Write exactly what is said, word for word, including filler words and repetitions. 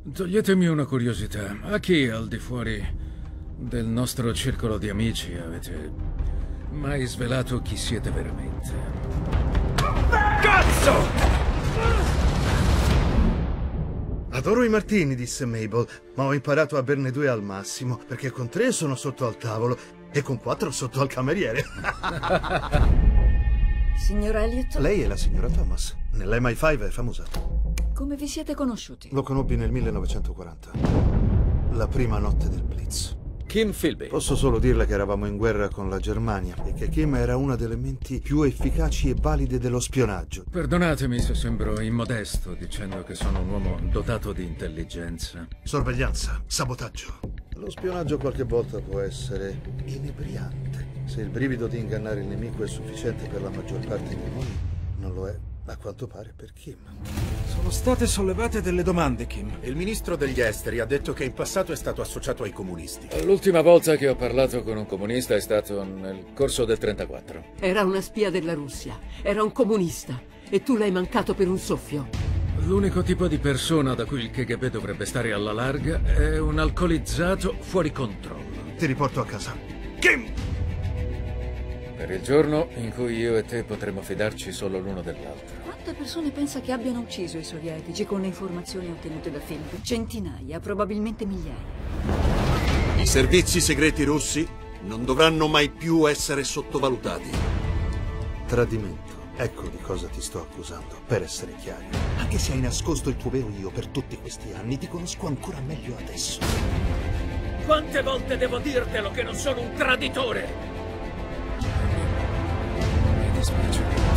Toglietemi una curiosità. A chi al di fuori del nostro circolo di amici avete mai svelato chi siete veramente? Cazzo! Adoro i martini, disse Mabel, ma ho imparato a berne due al massimo, perché con tre sono sotto al tavolo e con quattro sotto al cameriere. Signor Elliot? Lei è la signora Thomas. Nell'M I cinque è famosa. Come vi siete conosciuti? Lo conobbi nel millenovecentoquaranta. La prima notte del Blitz. Kim Philby. Posso solo dirle che eravamo in guerra con la Germania e che Kim era una delle menti più efficaci e valide dello spionaggio. Perdonatemi se sembro immodesto dicendo che sono un uomo dotato di intelligenza. Sorveglianza, sabotaggio. Lo spionaggio qualche volta può essere inebriante. Se il brivido di ingannare il nemico è sufficiente per la maggior parte dei uomini, non lo è, a quanto pare, per Kim. Sono state sollevate delle domande, Kim. Il ministro degli esteri ha detto che in passato è stato associato ai comunisti. L'ultima volta che ho parlato con un comunista è stato nel corso del trentaquattro. Era una spia della Russia, era un comunista e tu l'hai mancato per un soffio. L'unico tipo di persona da cui il K G B dovrebbe stare alla larga è un alcolizzato fuori controllo. Ti riporto a casa. Kim! Per il giorno in cui io e te potremo fidarci solo l'uno dell'altro. Quante persone pensa che abbiano ucciso i sovietici con le informazioni ottenute da Philby? Centinaia, probabilmente migliaia. I servizi segreti russi non dovranno mai più essere sottovalutati. Tradimento. Ecco di cosa ti sto accusando, per essere chiari. Anche se hai nascosto il tuo vero io per tutti questi anni, ti conosco ancora meglio adesso. Quante volte devo dirtelo che non sono un traditore? Mi dispiace.